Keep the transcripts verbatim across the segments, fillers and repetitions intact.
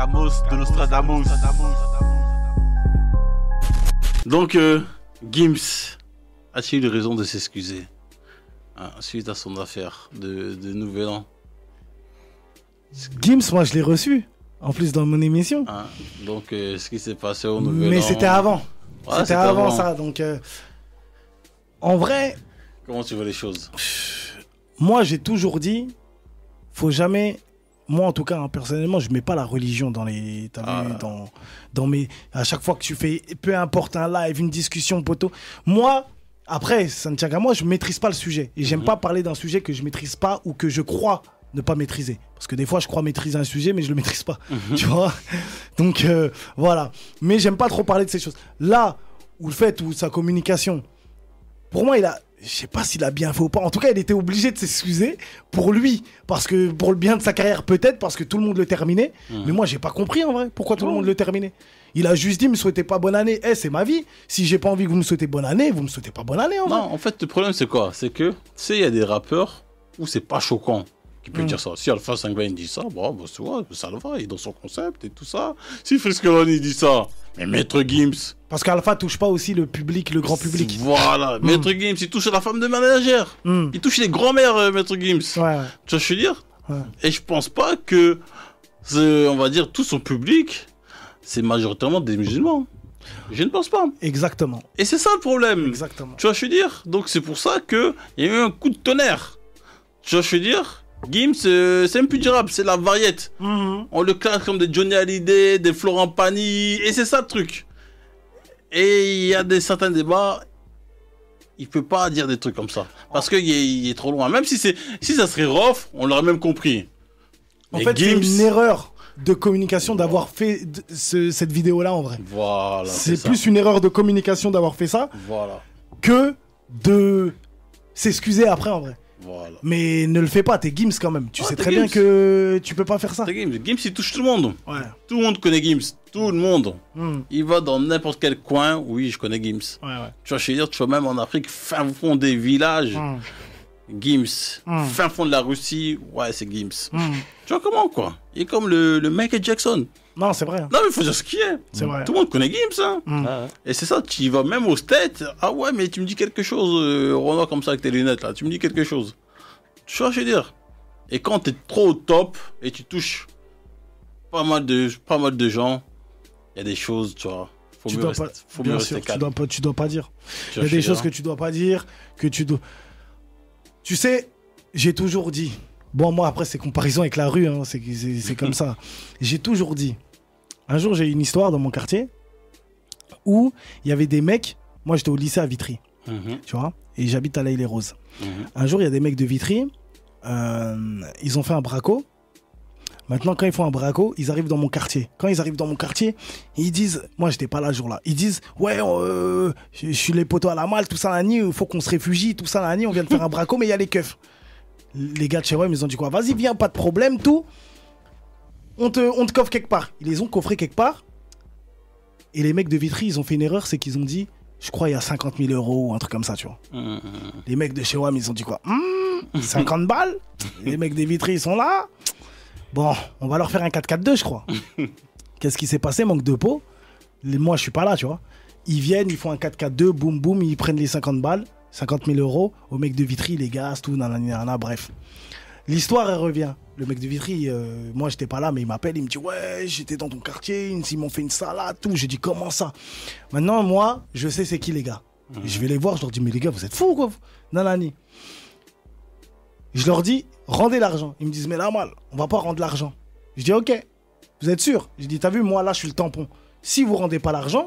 Camos de Nostradamus. Donc, euh, Gims a-t-il eu raison de s'excuser hein, suite à son affaire de, de Nouvel An? Gims, moi je l'ai reçu, en plus dans mon émission. Hein, donc, euh, ce qui s'est passé au Nouvel An... Mais c'était avant. Ouais, c'était avant, avant ça, donc... Euh, en vrai... Comment tu vois les choses? Moi, j'ai toujours dit, faut jamais... Moi, en tout cas, hein, personnellement, je mets pas la religion dans les... T'as ah. vu, dans, dans mes... À chaque fois que tu fais, peu importe, un live, une discussion, poteau. Moi, après, ça ne tient qu'à moi, je maîtrise pas le sujet. Et j'aime mm-hmm. pas parler d'un sujet que je maîtrise pas ou que je crois ne pas maîtriser. Parce que des fois, je crois maîtriser un sujet, mais je le maîtrise pas. Mm-hmm. Tu vois? Donc, euh, voilà. Mais j'aime pas trop parler de ces choses. Là, où le fait, où sa communication... Pour moi, il a... Je sais pas s'il a bien fait ou pas. En tout cas, il était obligé de s'excuser pour lui. Parce que pour le bien de sa carrière, peut-être, parce que tout le monde le terminait. Mmh. Mais moi, j'ai pas compris en vrai pourquoi tout mmh. le monde le terminait. Il a juste dit, me souhaitez pas bonne année. Eh, hey, c'est ma vie. Si j'ai pas envie que vous me souhaitez bonne année, vous me souhaitez pas bonne année en non, vrai. En fait, le problème, c'est quoi? C'est que, tu sais, il y a des rappeurs où c'est pas choquant qui peut mmh. dire ça. Si Alpha cinq vingt dit ça, bon, bah, tu vois, ça le va, il est dans son concept et tout ça. Si Friskeloni dit ça, mais Maître Gims. Parce qu'Alpha touche pas aussi le public, le grand public. Voilà, mmh. Maître Gims, il touche la femme de manager. Mmh. Il touche les grands-mères, euh, Maître Gims. Ouais, ouais. Tu vois ce que je veux dire? Ouais. Et je pense pas que, on va dire, tout son public, c'est majoritairement des musulmans. Je ne pense pas. Exactement. Et c'est ça le problème. Exactement. Tu vois ce que je veux dire? Donc c'est pour ça qu'il y a eu un coup de tonnerre. Tu vois ce que je veux dire? Gims, euh, c'est impudérable, c'est la variette. Mm-hmm. On le classe comme des Johnny Hallyday, des Florent Pagny, et c'est ça le truc. Et il y a des certains débats, il peut pas dire des trucs comme ça, parce qu'il est, il est trop loin. Même si c'est, si ça serait rough, on l'aurait même compris. En Mais fait, Gims... c'est une erreur de communication d'avoir fait ce, cette vidéo-là en vrai. Voilà. C'est, c'est plus ça. Une erreur de communication d'avoir fait ça, voilà, que de s'excuser après en vrai. Voilà. Mais ne le fais pas, t'es Gims quand même. Tu ouais, sais très Gims. bien que tu peux pas faire ça. T'es Gims. Gims, il touche tout le monde. Ouais. Tout le monde connaît Gims. Tout le monde. Mm. Il va dans n'importe quel coin. Oui, je connais Gims. Ouais, ouais. Tu vois, je veux dire, tu vois, même en Afrique, fin fond des villages, mm. Gims. Mm. Fin fond de la Russie, ouais, c'est Gims. Mm. Tu vois comment, quoi? Il est comme le, le Michael Jackson. Non, c'est vrai. Non, mais il faut dire ce qu'il est. C'est vrai. Tout le monde connaît Gims, hein. Mm. Ah, ouais. Et c'est ça, tu y vas même aux States. Ah ouais, mais tu me dis quelque chose, euh, Renaud, comme ça, avec tes lunettes, là. Tu me dis quelque chose. Tu vois ce que je veux dire? Et quand t'es trop au top et tu touches pas mal de, pas mal de gens, il y a des choses, tu vois. Faut tu mieux dois rester, pas, faut bien mieux sûr, rester calme. Tu dois pas, tu dois pas dire. Il y a des choses que tu dois pas dire, que tu dois. Tu sais, j'ai toujours dit. Bon, moi après c'est comparaison avec la rue, hein, c'est, c'est, c'est comme ça. J'ai toujours dit. Un jour j'ai eu une histoire dans mon quartier où il y avait des mecs. Moi j'étais au lycée à Vitry, Mm-hmm. tu vois, et j'habite à l'Aïle-les-Roses. Mm-hmm. Un jour, il y a des mecs de Vitry, euh, ils ont fait un braco. Maintenant, quand ils font un braco, ils arrivent dans mon quartier. Quand ils arrivent dans mon quartier, ils disent, moi j'étais pas là ce jour-là, ils disent, ouais, euh, je, je suis les poteaux à la malle, tout ça, l'année, il faut qu'on se réfugie, tout ça, l'année, on vient de faire un braco, mais il y a les keufs. Les gars de chez WEM, ils ont dit quoi? Vas-y, viens, pas de problème, tout. On te, on te coffre quelque part. Ils les ont coffrés quelque part. Et les mecs de Vitry, ils ont fait une erreur, c'est qu'ils ont dit, je crois il y a cinquante mille euros ou un truc comme ça, tu vois. Mmh. Les mecs de chez WAM, ils ont dit quoi? mmh, cinquante balles. Les mecs des Vitry, ils sont là. Bon, on va leur faire un quatre quatre deux, je crois. Qu'est-ce qui s'est passé? Manque de peau. Les, moi, je suis pas là, tu vois. Ils viennent, ils font un quatre quatre deux, boum boum, ils prennent les cinquante balles, cinquante mille euros. Au mec de Vitry, les gaz, tout, nanana, nanana, bref. L'histoire, elle revient. Le mec de Vitry, euh, moi, j'étais pas là, mais il m'appelle, il me dit, ouais, j'étais dans ton quartier, ils m'ont fait une salade, tout. J'ai dit, comment ça? Maintenant, moi, je sais c'est qui les gars. Mmh. Je vais les voir, je leur dis, mais les gars, vous êtes fous, quoi? Nanani. Je leur dis, rendez l'argent. Ils me disent, mais là, mal, on va pas rendre l'argent. Je dis, ok, vous êtes sûr? Je dis, t'as vu, moi, là, je suis le tampon. Si vous rendez pas l'argent,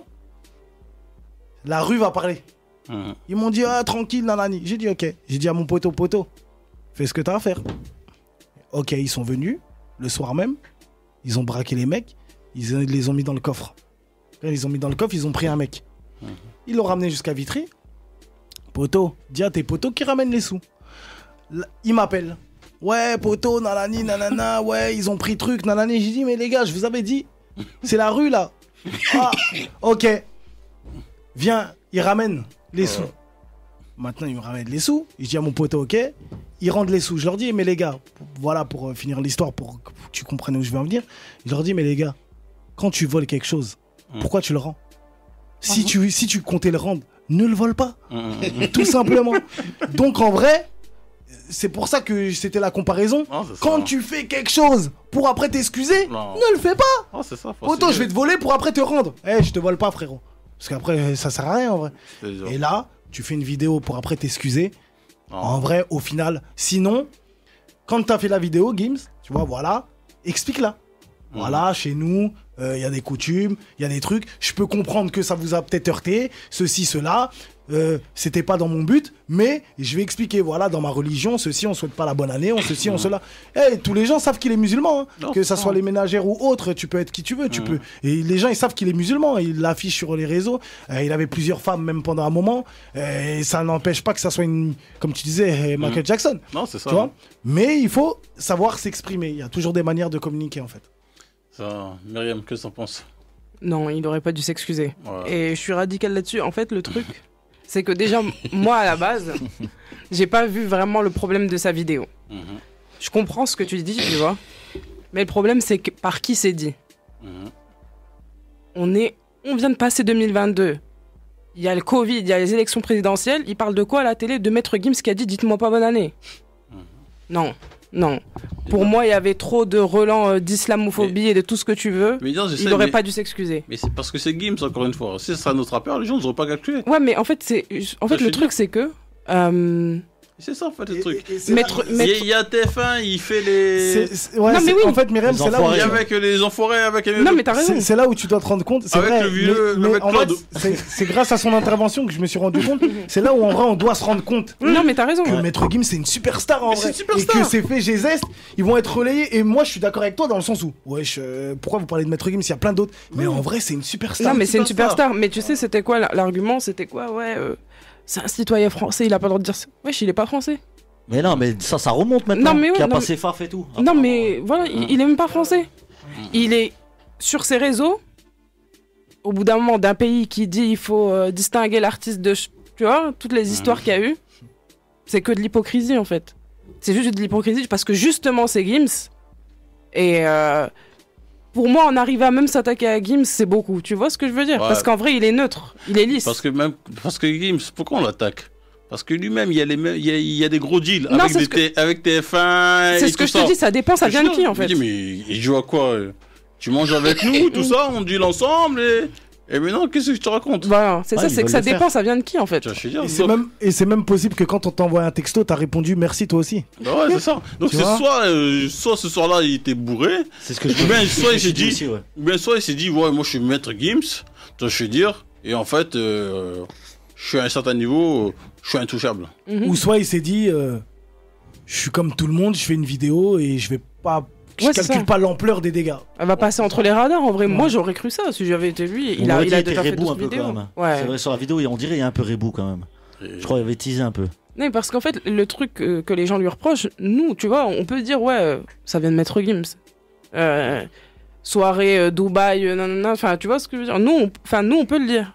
la rue va parler. Mmh. Ils m'ont dit, ah, tranquille, nanani. J'ai dit, ok. J'ai dit à mon poteau, poteau, fais ce que t'as à faire. Ok, ils sont venus, le soir même, ils ont braqué les mecs, ils les ont mis dans le coffre. Quand ils les ont mis dans le coffre, ils ont pris un mec. Mmh. Ils l'ont ramené jusqu'à Vitry. Poto, dis à tes potos qui ramènent les sous. Là, ils m'appellent. Ouais, poto, nanani, nanana, ouais, ils ont pris truc, nanani. J'ai dit, mais les gars, je vous avais dit, c'est la rue là. Ah, ok. Viens, ils ramènent les sous. Maintenant, ils me ramènent les sous. Je dis à mon poteau, ok. Ils rendent les sous. Je leur dis, mais les gars, voilà, pour finir l'histoire, pour que tu comprennes où je veux en venir. Je leur dis, mais les gars, quand tu voles quelque chose, Mm. pourquoi tu le rends? Si, Mhm. tu, si tu comptais le rendre, ne le vole pas. Mm, mm, Tout simplement. Donc en vrai, c'est pour ça que c'était la comparaison. Non, c'est ça. Quand tu fais quelque chose pour après t'excuser, Non. ne le fais pas. Ah, c'est ça. faut Autant je essayer. vais te voler pour après te rendre. Eh, je te vole pas, frérot. Parce qu'après, ça sert à rien en vrai. C'est dur. Et là, tu fais une vidéo pour après t'excuser. Non. En vrai, au final, sinon, quand t'as fait la vidéo, Gims, tu vois, voilà, explique-la. Mm. Voilà, chez nous, il y a des coutumes, il y a des trucs. Je peux comprendre que ça vous a peut-être heurté, ceci, cela. Euh, c'était pas dans mon but, mais je vais expliquer. Voilà, dans ma religion, ceci, on souhaite pas la bonne année, on ceci, on cela. Eh, tous les gens savent qu'il est musulman, hein. Non, que c'est ça ça. soit les ménagères ou autres. Tu peux être qui tu veux, tu Mm. peux. Et les gens, ils savent qu'il est musulman. Il l'affiche sur les réseaux. Euh, il avait plusieurs femmes même pendant un moment. Euh, et ça n'empêche pas que ça soit une, comme tu disais, euh, Michael Jackson. Non, c'est ça. Tu vois. Mais il faut savoir s'exprimer. Il y a toujours des manières de communiquer en fait. Ça, Myriam, qu'est-ce que t'en penses? Non, il aurait pas dû s'excuser. Ouais. Et je suis radical là-dessus. En fait, le truc, c'est que déjà, moi, à la base, j'ai pas vu vraiment le problème de sa vidéo. Mhm, Je comprends ce que tu dis, tu vois. Mais le problème, c'est que par qui c'est dit. mhm. On est, on vient de passer deux mille vingt-deux. Il y a le Covid, il y a les élections présidentielles. Il parle de quoi à la télé? De Maître Gims qui a dit dites-moi pas bonne année. Mhm. Non, non. Pour moi, il y avait trop de relents euh, d'islamophobie et de tout ce que tu veux. Mais non, je sais, Il aurait mais- pas dû s'excuser. Mais c'est parce que c'est Gims, encore une fois. Si ce serait notre rappeur, les gens n'auraient pas calculé. Ouais, mais en fait, c'est, en fait, je le veux truc, c'est que. euh, C'est ça, en fait, le Et- truc. et- et c'est Maître- là- Il y, a- Maître- il y a T F un, il fait les. c'est- c'est- ouais, Non, mais c'est- oui. En fait, Myriam, Les c'est là, où enfoirés. Il y tu- a avec les enfoirés, avec les. Non, mais t'as raison. c'est c'est là où tu dois te rendre compte. C'est Avec vrai, le vieux- mais, mais avec en Claude. fait, c'est- c'est grâce à son intervention que je me suis rendu compte. C'est là où en vrai on doit se rendre compte Non, mais t'as raison. que Maître Gims c'est une superstar en Mais vrai. c'est une superstar. Et que ces faits G Zest, ils vont être relayés. Et moi je suis d'accord avec toi dans le sens où, wesh, euh, pourquoi vous parlez de Maître Gims? Il y a plein d'autres. Mais en vrai, c'est une superstar. Non, mais c'est une superstar. superstar. Mais tu sais, c'était quoi la- l'argument? C'était quoi? Ouais, euh, c'est un citoyen français, il a pas le droit de dire ça. Wesh, il est pas français. Mais non, mais ça, ça remonte maintenant. Non, mais ouais, Qui a non, passé Faf et tout. Non, mais voilà, il, il est même pas français. Il est sur ses réseaux. Au bout d'un moment, d'un pays qui dit il faut euh, distinguer l'artiste de. ch- Tu vois, toutes les histoires qu'il y a eu, c'est que de l'hypocrisie en fait. C'est juste de l'hypocrisie parce que justement, c'est Gims. Et euh, pour moi, en arriver à même s'attaquer à Gims, c'est beaucoup. Tu vois ce que je veux dire? Ouais. Parce qu'en vrai, il est neutre. Il est lisse. Parce que même. Parce que Gims, pourquoi on l'attaque? Parce que lui-même, il y, a les mêmes- il, y a, il y a des gros deals Non, avec, c'est des ce que- T- avec T F un. C'est et ce que tout je te ça. dis, ça dépend, ça vient de qui en Je me fait? dis, mais il joue à quoi euh Tu manges avec nous, tout ça, on deal ensemble et. Et maintenant, qu'est-ce que je te raconte? Voilà, c'est Ouais, ça, ils c'est que veulent ça le faire. dépend, ça vient de qui en fait? Tu vois, je veux dire, Et c'est donc- même, et c'est même possible que quand on t'envoie un texto, t'as répondu merci toi aussi. Bah ouais, c'est ça. Donc Tu c'est vois soit, euh, soit ce soir-là, il était bourré, C'est ce que je ou bien soit il je s'est dis dit, aussi, ouais. ou bien soit il s'est dit, ouais, moi je suis maître Gims, tu vois, je veux dire, et en fait, euh, je suis à un certain niveau, euh, je suis intouchable. Mhm. Ou soit il s'est dit, euh, je suis comme tout le monde, je fais une vidéo et je vais pas, je Ouais, c'est calcule ça. pas l'ampleur des dégâts. Elle va passer entre les radars en vrai. Ouais. Moi j'aurais cru ça si j'avais été lui. Il On a, aurait il dit a qu'il déjà était fait rebou un d'autres peu vidéos. quand même. Ouais. C'est vrai, sur la vidéo, on dirait il y a un peu rebou quand même. Et- Je crois qu'il avait teasé un peu. Non, parce qu'en fait, le truc euh, que les gens lui reprochent, nous, tu vois, on peut dire, ouais, euh, ça vient de Maître Gims. Euh, soirée euh, Dubaï, euh, nanana, enfin, tu vois ce que je veux dire. Nous, on, enfin, nous, on peut le dire.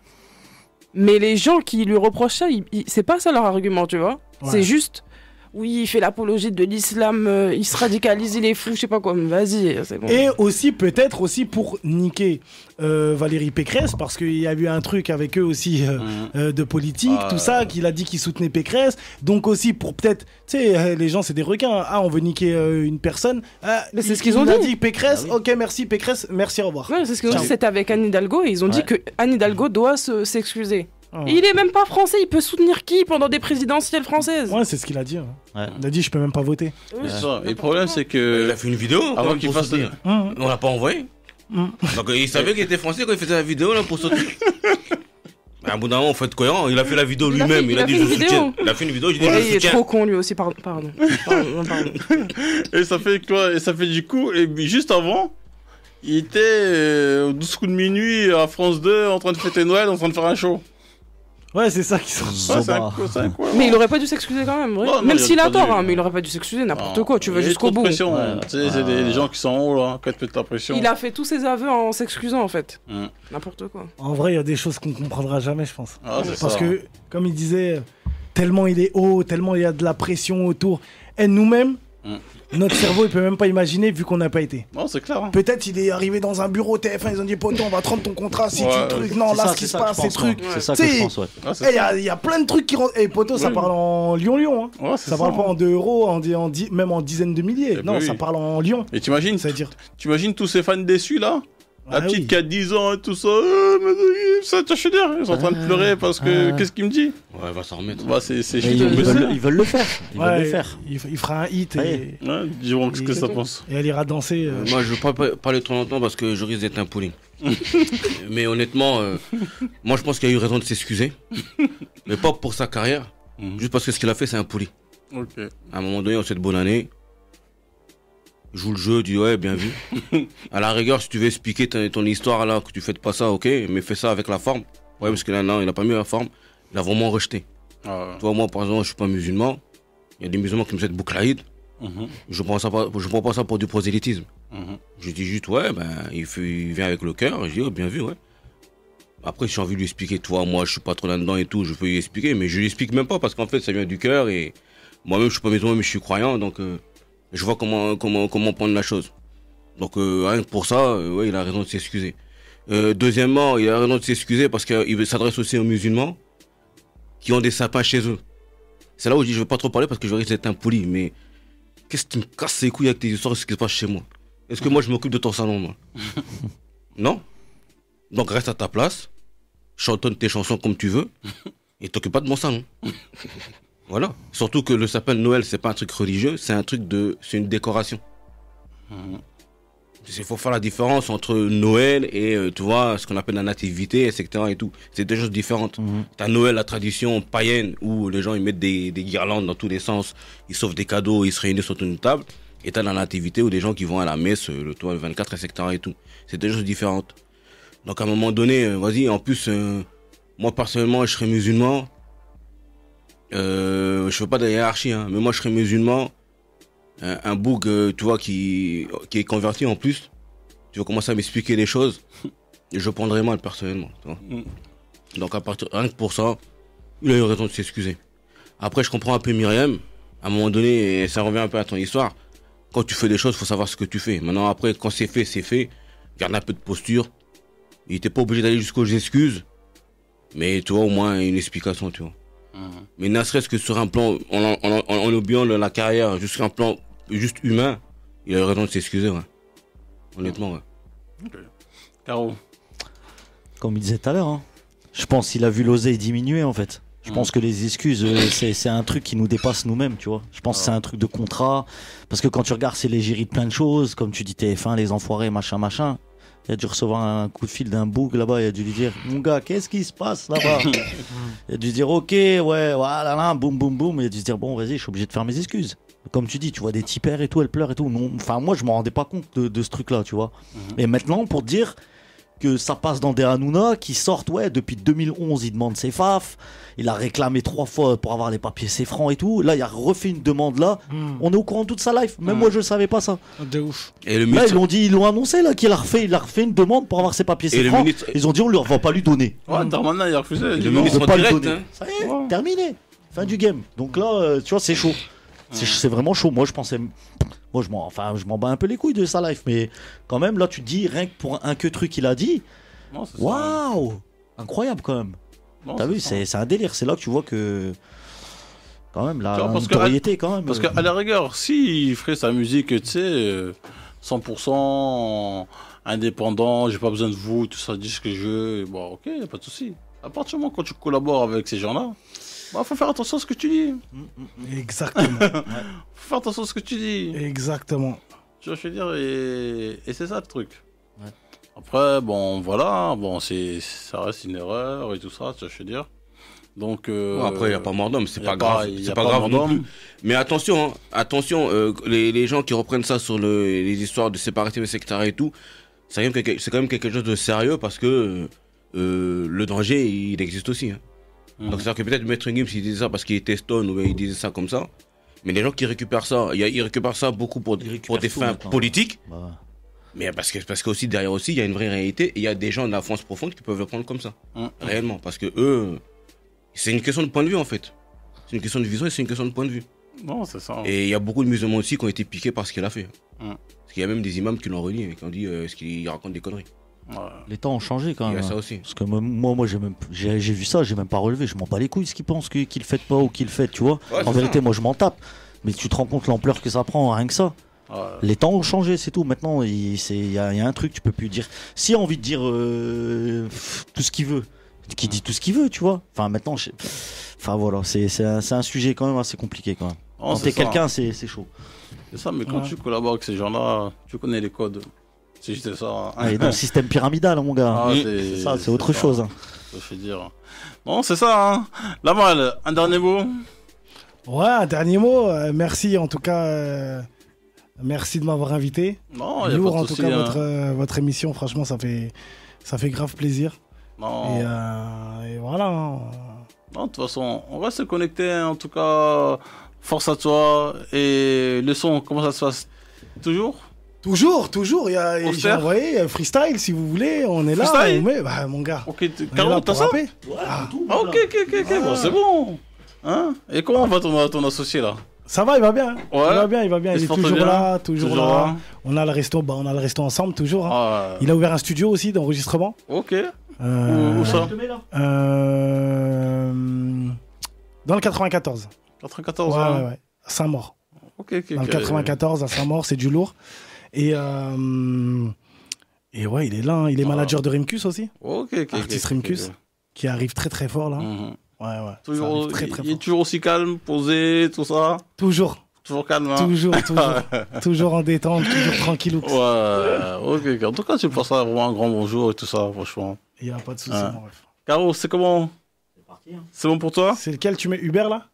Mais les gens qui lui reprochent ça, ils- ils- c'est pas ça leur argument, tu vois. Ouais. C'est juste, oui, il fait l'apologie de l'islam, euh, il se radicalise, il est fou, je sais pas quoi. Mais vas-y, c'est bon. Et aussi, peut-être aussi pour niquer euh, Valérie Pécresse, parce qu'il y a eu un truc avec eux aussi euh, Mhm. euh, de politique, Ah, tout ça, ouais. qu'il a dit qu'il soutenait Pécresse. Donc aussi pour peut-être, tu sais, euh, les gens c'est des requins. Ah, on veut niquer euh, une personne. Ah, Mais c'est il- ce qu'ils ont il a dit. dit Pécresse, Bah oui. ok, merci Pécresse, merci, au revoir. Ouais, c'est ce qu'ils ont Ciao. dit, c'était avec Anne Hidalgo, et ils ont dit Ouais. que Anne Hidalgo doit se- s'excuser. Ah. Il est même pas français, il peut soutenir qui pendant des présidentielles françaises? Ouais, c'est ce qu'il a dit. hein. Ouais. Il a dit, je peux même pas voter. Ouais. C'est ça. Et le problème, c'est Il que. a fait une vidéo quand Avant même, qu'il pour fasse. soutenir. Hum, On l'a pas envoyé. hum. Donc il savait qu'il était français quand il faisait la vidéo là pour soutenir. À un bout d'un moment, faut être cohérent. Il a fait la vidéo Il a lui-même. fait- Il il a a dit fait je une vidéo. soutiens. Il a fait une vidéo, il dit Ouais, je il est soutiens. trop con lui aussi, pardon. Pardon. Pardon, pardon. Et ça fait quoi? Et ça fait du coup. Et puis, juste avant, il était euh, au douze coups de minuit à France deux en train de fêter Noël, en train de faire un show. Ouais, c'est ça qui sont. Ouais, c'est Zoba. un- c'est incroyable. Mais il aurait pas dû s'excuser quand même, vrai. Non, non, Même il a s'il a pas tort, dû. hein, mais il aurait pas dû s'excuser, n'importe Non. quoi, tu vas Il y a jusqu'au trop de bout. pression. Ouais. Tu sais, c'est des, des gens qui sont en haut là, quand tu fais la pression. Il a fait tous ses aveux en s'excusant en fait. Hum. N'importe quoi. En vrai, il y a des choses qu'on comprendra jamais, je pense. Ah, c'est Parce ça. que, comme il disait, tellement il est haut, tellement il y a de la pression autour. Et nous-mêmes, Mm. Notre cerveau, il peut même pas imaginer vu qu'on n'a pas été. Non, c'est clair. Hein. Peut-être il est arrivé dans un bureau T F un, ils ont dit poto, on va te rendre ton contrat si Ouais, tu trucs. Non, C'est là, ça, ce qui c'est se ça que passe, je ces pense, trucs. ouais. C'est ça que Tu sais, je pense, ouais. Ah, c'est Il y, a- y a plein de trucs qui rentrent. Et poto, ça Oui. parle en Lyon-Lyon. Hein. Ouais, c'est Ça parle ça. pas en deux euros, en, di- en di- même en dizaines de milliers. Eh non, ben ça oui. parle en Lyon. Et t'imagines, C'est-à-dire. t'imagines tous ces fans déçus là? La Ah petite oui. qui a dix ans et tout ça, euh, mais, ça, tu sais, ils sont en train de pleurer parce que Ah. qu'est-ce qu'il me dit? Ouais, elle va s'en remettre. Bah, c'est c'est Mais juste ils, tombé ils ça. veulent, ils veulent le faire. Ils veulent Ouais, le faire. il, il fera un hit Ça y et, est. Ouais, dis-moi qu'est-ce que ça pense. et elle ira danser. euh. Moi, je veux pas pa- parler trop longtemps parce que je risque d'être impoli. Mais honnêtement, euh, moi, je pense qu'il y a eu raison de s'excuser. Mais pas pour sa carrière. Mhm. Juste parce que ce qu'il a fait, c'est impoli. Ok. À un moment donné, on souhaite bonne année. Joue le jeu, dis ouais, bien vu. À la rigueur, si tu veux expliquer ta- ton histoire là, que tu fais pas ça, ok, mais fais ça avec la forme. Ouais, parce que là, non, il a pas mis la forme. Il a vraiment rejeté. Ah, Toi, moi, par exemple, je suis pas musulman. Il y a des musulmans qui me souhaitent Bouklaïd. mhm, Je prends ça pas, je prends pas ça pour du prosélytisme. mhm. Je dis juste, ouais, ben, il, fait, il vient avec le cœur. Je dis, oh, bien vu, ouais. Après, si j'ai envie de lui expliquer, toi, moi, je suis pas trop là-dedans et tout, je peux lui expliquer, mais je lui explique même pas parce qu'en fait, ça vient du cœur et moi-même, je suis pas musulman, mais je suis croyant, donc euh, je vois comment, comment, comment prendre la chose. Donc, euh, rien que pour ça, euh, ouais, il a raison de s'excuser. Euh, deuxièmement, il a raison de s'excuser parce qu'il s'adresse aussi aux musulmans qui ont des sapins chez eux. C'est là où je dis, je vais pas trop parler parce que je risque d'être impoli, mais qu'est-ce qui me casse les couilles avec tes histoires de ce qui se passe chez moi? Est-ce que moi, je m'occupe de ton salon, moi? Non? Donc, reste à ta place, chantonne tes chansons comme tu veux, et t'occupe pas de mon salon. Voilà. Surtout que le sapin de Noël, c'est pas un truc religieux, c'est un truc de, c'est une décoration. Il faut faire la différence entre Noël et, euh, tu vois, ce qu'on appelle la nativité, et cetera et tout. C'est deux choses différentes. Mhm. T'as Noël, la tradition païenne, où les gens, ils mettent des, des guirlandes dans tous les sens, ils sauvent des cadeaux, ils se réunissent autour d'une table. Et t'as la nativité, où des gens qui vont à la messe, euh, le, toi, le vingt-quatre, et cetera et tout. C'est deux choses différentes. Donc, à un moment donné, euh, vas-y, en plus, euh, moi, personnellement, je serais musulman. Euh, je veux pas de hiérarchie, hein, mais moi, je serais musulman. Un, un boug, euh, tu vois, qui, qui est converti en plus. Tu vas commencer à m'expliquer les choses. Et je prendrais mal, personnellement. Tu vois. Mm. Donc, à partir, rien que pour ça, il a eu raison de s'excuser. Après, je comprends un peu Myriam. À un moment donné, et ça revient un peu à ton histoire. Quand tu fais des choses, il faut savoir ce que tu fais. Maintenant, après, quand c'est fait, c'est fait. Garde un peu de posture. Il n'était pas obligé d'aller jusqu'aux excuses. Mais tu vois, au moins une explication, tu vois. Mhm. Mais ne serait-ce que sur un plan, en, en, en, en oubliant la carrière, jusqu'à un plan juste humain, il a eu raison de s'excuser, ouais. Honnêtement, ouais. Caro. Comme il disait tout à l'heure, hein. Je pense qu'il a vu l'oseille diminuer en fait. Je Mm. pense que les excuses, euh, c'est c'est un truc qui nous dépasse nous-mêmes, tu vois. Je pense que c'est un truc de contrat. Parce que quand tu regardes, c'est l'égérie de plein de choses. Comme tu dis T F un, les enfoirés, machin, machin. Il a dû recevoir un coup de fil d'un boug là-bas. Il a dû lui dire, mon gars, qu'est-ce qui se passe là-bas? Il a dû dire, ok, ouais, voilà, là, boum, boum, boum. Il a dû se dire, bon, vas-y, je suis obligé de faire mes excuses. Comme tu dis, tu vois des tipeurs et tout, elle pleure et tout. Non, enfin, moi, je m'en rendais pas compte de, de ce truc-là, tu vois. Et maintenant, pour te dire que ça passe dans des Hanouna qui sortent, ouais, depuis deux mille onze, il demande ses F A F. Il a réclamé trois fois pour avoir les papiers ses francs et tout. Là, il a refait une demande là. Hmm. On est au courant de toute sa life. Même Mm. moi, je savais pas ça. De ouf. Et le Là, ministre, ils l'ont dit, ils l'ont annoncé là qu'il a refait, il a refait une demande pour avoir ses papiers et ses le francs. ministre, Ils ont dit, on ne va pas lui donner. Ouais, Darmanin, il a refusé. il a le dit non. ministre on en peut pas lui direct, donner. hein. Ça y est, Ouais. terminé. Fin du game. Donc là, euh, tu vois, c'est chaud. C'est c'est vraiment chaud. Moi, je pensais. Moi, je m'en enfin, je m'en bats un peu les couilles de sa life. Mais quand même, là, tu te dis, rien que pour un que truc qu'il a dit, Non, c'est ça. waouh! Incroyable quand même. Non, T'as vu, ça. c'est c'est un délire. C'est là que tu vois que. Quand même, la, Tu vois, la parce que- notoriété, quand même. Parce euh, qu'à la rigueur, s'il ferait sa musique, tu sais, euh, cent pour cent indépendant, j'ai pas besoin de vous, tout ça, dis ce que je veux, bon, ok, y a pas de souci. À partir du moment quand tu collabores avec ces gens-là, bah, faut faire attention à ce que tu dis. Exactement. Faut faire attention à ce que tu dis. Exactement. Tu vois, je veux dire, et, et c'est ça le truc. Ouais. Après, bon, voilà, bon, c'est, ça reste une erreur et tout ça, tu vois, je veux dire. Donc, euh, Bon, après, il n'y a pas mort d'homme, c'est y a pas grave. y a C'est pas grave mort non plus. d'homme. Mais attention, hein, attention, euh, les, les gens qui reprennent ça sur le, les histoires de séparatisme, et cetera et tout, c'est quand, même quelque- c'est quand même quelque chose de sérieux parce que euh, le danger, il existe aussi. Hein. Mhm. Donc c'est-à-dire que peut-être Maître Gims, il disait ça parce qu'il était stone ou bien il disait ça comme ça. Mais les gens qui récupèrent ça, il y a- ils récupèrent ça beaucoup pour, Ils récupèrent pour des tout fins maintenant. politiques. bah, Mais parce que parce qu'aussi derrière aussi, il y a une vraie réalité et il y a des gens de la France profonde qui peuvent le prendre comme ça. Mhm. Réellement. Parce que eux, c'est une question de point de vue en fait. C'est une question de vision et c'est une question de point de vue. Non, c'est ça. Et il y a beaucoup de musulmans aussi qui ont été piqués par ce qu'il a fait. Mm. Parce qu'il y a même des imams qui l'ont renié et qui ont dit euh, ce qu'il raconte des conneries. Ouais. Les temps ont changé quand Il y même. a ça hein. aussi. Parce que moi, moi j'ai même, j'ai, j'ai vu ça, j'ai même pas relevé. Je m'en bats les couilles ce qu'ils pensent que- qu'ils le font pas ou qu'ils le font, tu vois. Ouais, En c'est vérité, ça. moi je m'en tape. Mais tu te rends compte l'ampleur que ça prend, rien que ça. Ouais. Les temps ont changé, c'est tout. Maintenant, il c'est- il y, a il y a un truc, tu peux plus dire. S'il a envie de dire euh, pff, tout ce qu'il veut, qui dit tout ce qu'il veut, tu vois. Enfin, maintenant, je- enfin voilà, c'est c'est un, c'est un sujet quand même assez compliqué quand même. Non, Quand c'est t'es ça. quelqu'un, c'est c'est chaud. C'est ça, mais quand Ouais. tu collabores avec ces gens-là, tu connais les codes. C'est juste ça. hein. Ah, et dans le système pyramidal, mon gars. Ah, Mm. C'est ça, c'est autre ça. chose. hein. Ça fait dire. Non, c'est ça. Hein. La malle, un dernier mot. Ouais, un dernier mot. euh, merci en tout cas. euh, merci de m'avoir invité. Non, il y a Lourd pas de en tout souci, cas hein. votre, euh, votre émission. Franchement, ça fait, ça fait grave plaisir. Non. Et, euh, et voilà. hein. Non, de toute façon, on va se connecter. hein. En tout cas, force à toi. Et le son, comment ça se passe? Toujours? Toujours, toujours. Il y a, On se j'ai sert envoyé euh, freestyle si vous voulez. On est là. Freestyle on met- bah, mon gars. Ok, t- On est là carrément, pour t'as ça? rapper. Ah, ok, ok, ok, ok. Bon, c'est bon. Hein? Et comment va ton, ton associé là? Ça va, il va bien. Ouais. Il va bien, il va bien. Il Il, se est porte toujours bien là, toujours, Toujours là. là. On a le resto, bah, on a le resto ensemble toujours. hein. Ah, Il a ouvert un studio aussi d'enregistrement. ok. Euh, Où, où ça? euh, Dans le quatre-vingt-quatorze. quatre-vingt-quatorze. Ouais, hein. ouais, ouais. À Saint-Maur. Ok, ok. Dans le ok. quatre-vingt-quatorze à Saint-Maur, c'est du lourd. Et, euh, et ouais, il est là. hein. Il est Ah. manager de Rimkus aussi, Ok, ok. Artiste ok, Rimkus. ok. qui arrive très très fort là. Mhm. Ouais, ouais. ça Toujours, arrive très très il est fort. toujours aussi calme, posé, tout ça. Toujours, Toujours calme. Hein. toujours, toujours. toujours en détente, toujours tranquillou. Ouais, ok, ok. En tout cas, tu me passeras vraiment un grand bonjour et tout ça, franchement. Il n'y a pas de souci, Ouais. mon ref. Caro, c'est comment? C'est bon pour toi? C'est lequel tu mets Uber là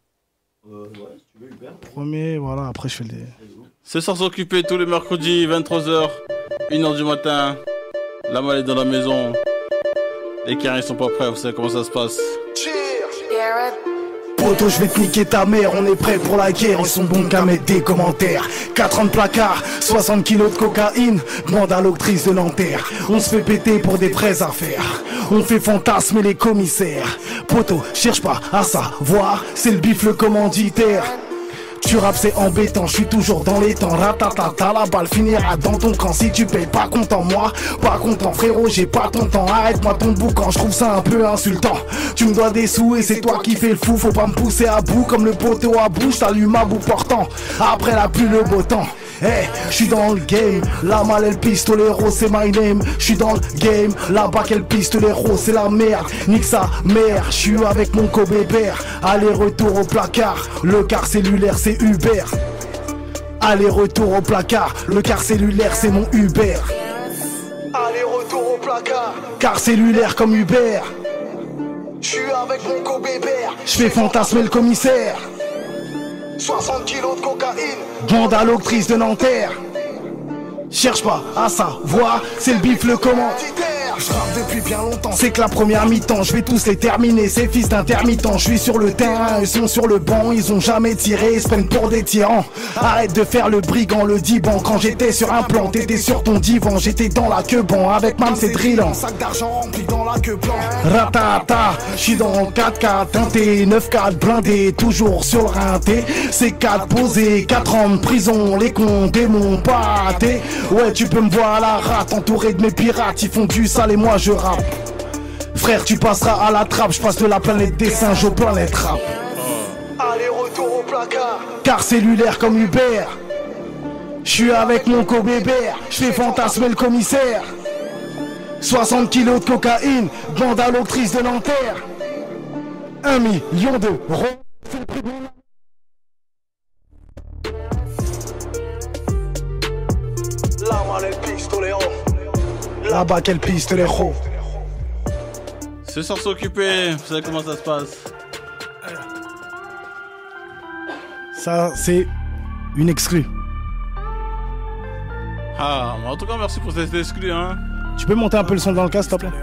Premier, voilà, après je fais le. Ce soir s'occuper tous les mercredis, vingt-trois heures, une heure du matin. La malle est dans la maison. Les carrés sont pas prêts, vous savez comment ça se passe. Poto, je vais te niquer ta mère, on est prêt pour la guerre, ils sont bons qu'à mettre des commentaires. quatre ans de placard, soixante kilos de cocaïne, bande à l'octrice de Nanterre. On se fait péter pour des vraies affaires, on fait fantasmer les commissaires. Poto, cherche pas à savoir, c'est le bif le commanditaire. Tu rap c'est embêtant, je suis toujours dans les temps. Ratatata, la balle finira dans ton camp. Si tu payes pas content, moi, pas content frérot, j'ai pas ton temps. Arrête-moi ton boucan, je trouve ça un peu insultant. Tu me dois des sous et c'est toi qui fais le fou. Faut pas me pousser à bout comme le poteau à bout. J't'allume à bout portant, après la pluie le beau temps. Eh, je suis dans le game, la malle elle pistolero c'est my name. Je suis dans le game, là-bas quel pistolero c'est la merde. Nique sa mère, je suis avec mon Kobe-Bear. Aller-retour au placard, le car cellulaire c'est Uber. Aller-retour au placard, le car cellulaire c'est mon Uber. Aller-retour au placard, car cellulaire comme Uber. Je suis avec mon Kobe-Bear, je fais fantasmer le commissaire. soixante kilos de cocaïne, bande à l'octrice de Nanterre. Cherche pas à savoir, c'est le bif le commanditaire. Je rappe depuis bien longtemps, c'est que la première mi-temps, je vais tous les terminer, ces fils d'intermittents. Je suis sur le terrain, ils sont sur le banc, ils ont jamais tiré, ils se prennent pour des tyrans. Arrête de faire le brigand, le diban. Quand j'étais sur un plan, t'étais sur ton divan, j'étais dans la queue ban, avec Mam c'est drillant. Sac d'argent rempli dans la queue blanc. Ratata, je suis dans quatre quatre, teinté, neuf quatre blindé, toujours sur le rinté. C'est quatre posés, quatre ans de prison, les cons démons pâtés. Ouais, tu peux me voir à la rate, entouré de mes pirates, ils font du sale et moi je rappe. Frère, tu passeras à la trappe, je passe de la planète des singes aux planètes rap. Aller-retour au placard, car cellulaire comme Uber. Je suis avec mon Kobe-Bear, je fais fantasmer le commissaire. soixante kilos de cocaïne, bande à l'octrice de Nanterre. Un million d'euros. C'est le prix de mon- Là-bas, quel pistolero. Là-bas, quel pistolero. Ce soir s'occuper, vous savez comment ça se passe. Ça, c'est une exclue. Ah, mais en tout cas, merci pour cette exclu, hein. Tu peux monter un peu le son dans le casque, s'il te plaît?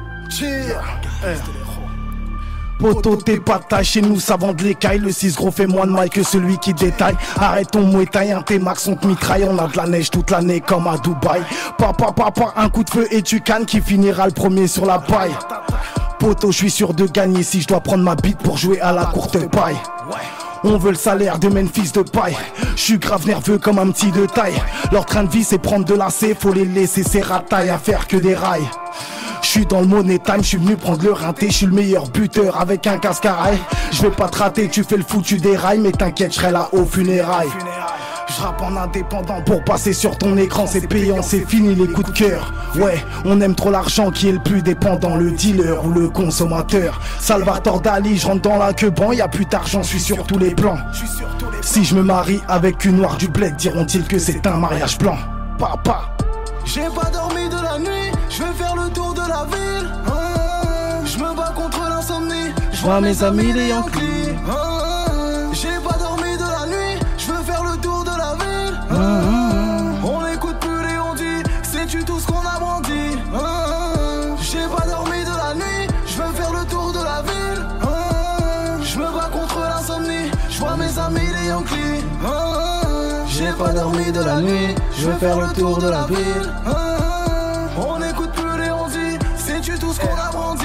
Poto, t'es pas taille, chez nous ça vend de l'écaille. Le six gros fait moins de maille que celui qui détaille. Arrête ton Muay Thai, un T-Max on te mitraille. On a de la neige toute l'année comme à Dubaï. Papa, papa, un coup de feu et tu cannes qui finira le premier sur la paille. Poto, je suis sûr de gagner si je dois prendre ma bite pour jouer à la courte paille. On veut le salaire de Memphis de paille. Je suis grave nerveux comme un petit de taille. Leur train de vie c'est prendre de lacets. Faut les laisser ces ratailles à faire que des rails. Je suis dans le money time, je suis venu prendre le rinté. Je suis le meilleur buteur avec un casque à rail. Je vais pas te rater, tu fais le fou, tu dérailles. Mais t'inquiète, je serai là au funérailles. Je rappe en indépendant pour passer sur ton écran. C'est payant, c'est fini les coups de cœur. Ouais, on aime trop l'argent qui est le plus dépendant. Le dealer ou le consommateur. Salvatore Dali, je rentre dans la queue. Bon, y a plus d'argent, je suis sur tous les plans. Si je me marie avec une noire du bled, diront-ils que c'est un mariage blanc. Papa. J'ai pas dormi de la nuit, je vais faire le tour de la ville. Ah, je me bats contre l'insomnie, je vois mes amis les Yankees. Ah, j'ai pas dormi de la nuit, je veux faire le tour de la ville. Ah, on n'écoute plus les on dit, sais-tu tout ce qu'on a brandi. Ah, j'ai pas dormi de la nuit, je veux faire le tour de la ville. Ah, je me bats contre l'insomnie, je vois mes amis les Yankees. Ah, j'ai pas dormi de la nuit, je veux faire le tour de la ville. Ah, on n'écoute plus les on dit, sais-tu tout ce qu'on a brandi.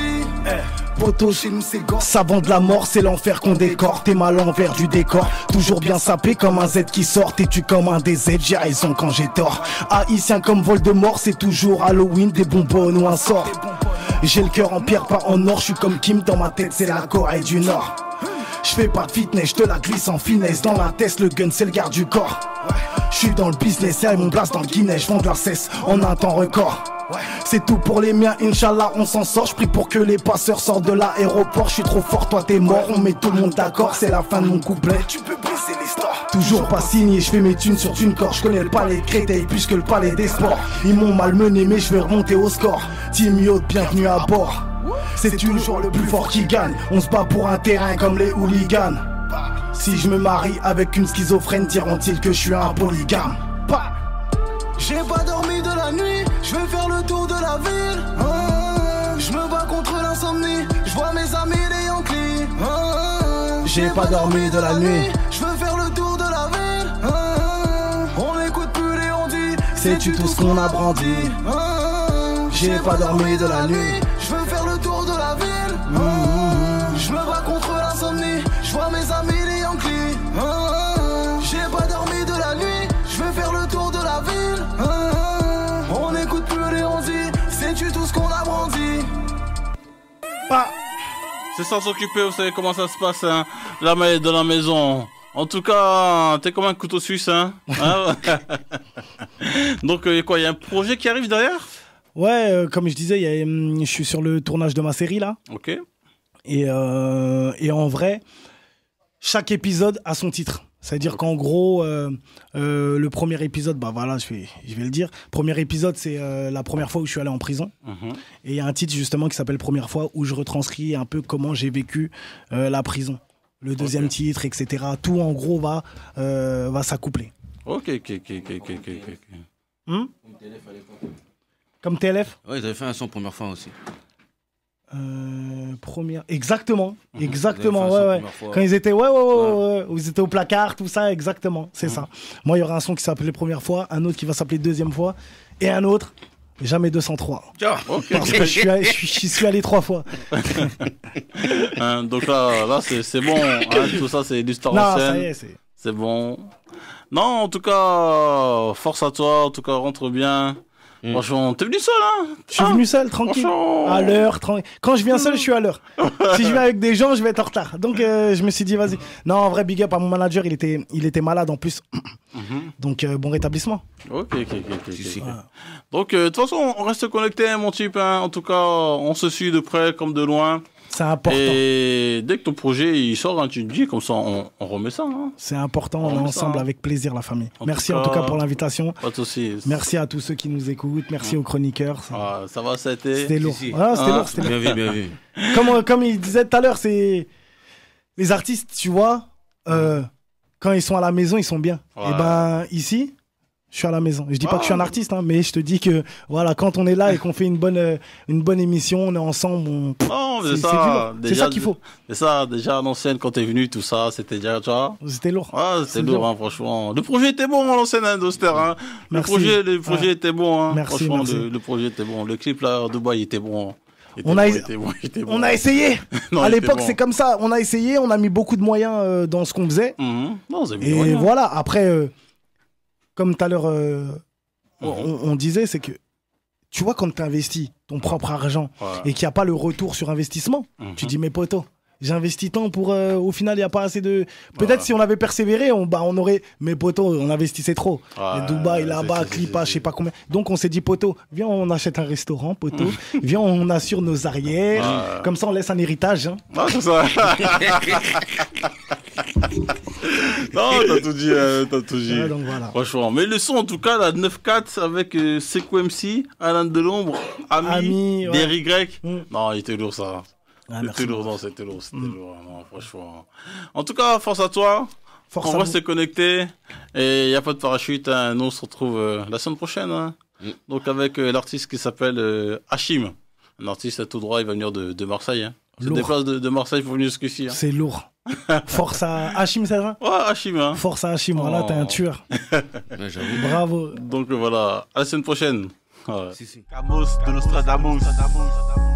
Poto chez nous c'est gore. Savant de la mort, c'est l'enfer qu'on décore. T'es mal l'envers du décor. Toujours bien sapé comme un Z qui sort. T'es-tu comme un D Z, j'ai raison quand j'ai tort. Haïtien comme Voldemort, c'est toujours Halloween, des bonbonnes ou un sort. J'ai le cœur en pierre, pas en or. Je suis comme Kim, dans ma tête c'est la Corée du Nord. Je fais pas de fitness, je te la glisse en finesse. Dans la tête, le gun c'est le garde du corps. Je suis dans le business, et mon place dans le Guinness. Je vends de la cesse en un temps record. C'est tout pour les miens, Inch'Allah on s'en sort. Je prie pour que les passeurs sortent de l'aéroport. Je suis trop fort, toi t'es mort, on met tout le monde d'accord. C'est la fin de mon couplet, tu peux baisser les stores. Toujours pas signé, je fais mes thunes sur une corde. Je connais le palais de Créteil plus que le palais des sports. Ils m'ont malmené mais je vais remonter au score. Team Yacht, bienvenue à bord. C'est toujours le plus fort qui gagne. On se bat pour un terrain comme les hooligans. Si je me marie avec une schizophrène, diront-ils que je suis un polygame. J'ai pas dormi de la nuit, je veux faire le tour de la ville. Ah, je me bats contre l'insomnie, je vois mes amis les Yankees. Ah, j'ai pas dormi de la nuit, je veux faire le tour de la ville. Ah, on n'écoute plus les on dit, sais-tu tout ce qu'on a brandi. Ah, j'ai pas dormi de la nuit, je veux faire le tour de la ville. Ah, je me bats contre l'insomnie, je vois mes amis les Yankees. Ah, j'ai pas dormi de la nuit, je veux faire le tour de la ville. Ah, on n'écoute plus les on dit, sais-tu tout ce qu'on a brandi. Pas. C'est sans s'occuper, vous savez comment ça se passe, hein. La main est dans la maison. En tout cas, t'es comme un couteau suisse, hein. Hein. Donc, euh, quoi, il y a un projet qui arrive derrière? Ouais, euh, comme je disais, y a, hum, je suis sur le tournage de ma série, là. Ok. Et, euh, et en vrai, chaque épisode a son titre. C'est-à-dire qu'en gros, euh, euh, le premier épisode, bah voilà, je vais, je vais le dire. Premier épisode, c'est euh, la première fois où je suis allé en prison. Mm-hmm. Et il y a un titre justement qui s'appelle Première fois où je retranscris un peu comment j'ai vécu euh, la prison. Le deuxième Okay. titre, et cetera. Tout en gros va, euh, va s'accoupler. Ok, ok, ok, ok, ok, ok. ok. Hum Comme T L F Ouais, ils avaient fait un son première fois aussi. euh, Première. Exactement. Mhm. Exactement, Ils avaient fait un son ouais, ouais. première fois. Quand ils étaient, ouais, ouais, ouais, ouais, ouais. Où ils étaient au placard, tout ça, exactement. C'est Mhm. ça. Moi, il y aura un son qui s'appelait Première fois, un autre qui va s'appeler Deuxième fois, et un autre, jamais deux cent trois. Tiens, Ok. Parce que je suis, allé- je suis- j'y suis allé trois fois. Hein, donc là, là c'est c'est bon. Hein, tout ça, c'est l'histoire Non, ancienne. ça y est, c'est. C'est bon. Non, en tout cas, force à toi. En tout cas, rentre bien. Mm. Franchement, t'es venu seul, hein? Je suis venu seul, tranquille. Franchement. À l'heure, tranquille. Quand je viens seul, je suis à l'heure. Si je viens avec des gens, je vais être en retard. Donc, euh, je me suis dit, vas-y. Non, en vrai, big up à mon manager, il était, il était malade en plus. Mhm. Donc, euh, bon rétablissement. Ok, ok, ok, ok. Si, si. ok. Donc, euh, de toute façon, on reste connecté, hein, mon type. Hein. En tout cas, on se suit de près comme de loin. C'est important. Et dès que ton projet il sort, hein, tu te dis, comme ça, on, on remet ça. Hein. C'est important, on On est aime ensemble ça, hein. avec plaisir, la famille. En Merci tout en tout cas cas- pour l'invitation. Pas de soucis. Merci à tous ceux qui nous écoutent. Merci aux chroniqueurs. Ça- Ah, ça va, ça a été. C'était lourd. Si, si. Ah, c'était Ah. lourd, c'était lourd. Bien vu, bien vu. Comme, euh, comme il disait tout à l'heure, c'est les artistes, tu vois, euh, quand ils sont à la maison, ils sont bien. Ouais. Et ben ici, je suis à la maison. Je dis pas Ah. que je suis un artiste, hein, mais je te dis que voilà, quand on est là et qu'on fait une bonne, euh, une bonne émission, on est ensemble. On... Non, mais C'est c'est c'est du ça. lourd. C'est déjà- ça qu'il faut. C'est ça, déjà à l'ancienne, quand t'es venu, tout ça, c'était déjà. Tu vois. C'était lourd. Ah, C'est c'était lourd, lourd. hein, franchement. Le projet était bon, à l'ancienne, hein, d'Oster. Hein. Le Merci. projet, le projet Ouais. était bon. Hein. Merci, franchement, merci. Le, le projet était bon. Le clip, là, à Dubaï, était bon. Il était On bon, a, il était bon, il était bon. on a essayé. Non, À il était l'époque, bon. c'est comme ça. On a essayé, on a mis beaucoup de moyens euh, dans ce qu'on faisait. Mhm. Non, vous avez mis Et rien. voilà, après, euh, comme tout à l'heure, euh, Mhm. on, on disait, c'est que tu vois, quand tu investis ton propre argent Ouais. et qu'il n'y a pas le retour sur investissement, Mhm. tu dis, mais poteau, j'ai investi tant pour. euh, au final, il n'y a pas assez de. Peut-être Ouais. si on avait persévéré, on, bah, on aurait. Mais poteau, on investissait trop. Ouais, Et Dubaï, c'est- là-bas, c'est- c'est- Clipa, c'est- je sais pas combien. Donc on s'est dit, poteau, viens, on achète un restaurant, poteau. Viens, on assure nos arrières. Ouais. Comme ça, on laisse un héritage. hein. Non, c'est ça. Non, t'as tout dit, euh, t'as tout dit. Ouais, donc voilà. Franchement, mais le son en tout cas, la neuf quatre avec euh, Sekou M C, Alain Delombre, Ami, Ami, ouais. Derry Grec. Mm. Non, il était lourd ça. Ah, c'était merci. lourd, non, c'était lourd, c'était Mm. lourd, non, franchement. En tout cas, force à toi. Force on à va vous. se connecter et il n'y a pas de parachute. Hein. Nous, on se retrouve euh, la semaine prochaine. Hein. Mm. Donc avec euh, l'artiste qui s'appelle euh, Hachim. Un artiste tout droit, il va venir de, de Marseille. Hein. Il se Lourd. déplace de, de Marseille pour venir jusqu'ici. Hein. C'est lourd. Force à Hachim, c'est ça? Ouais, Hachim. Hein. Force à Hachim, voilà, Oh. t'es un tueur. Ouais, j'avoue. Bravo. Donc euh, voilà, à la semaine prochaine. Ouais. Si, si. Camus de Nostradamus.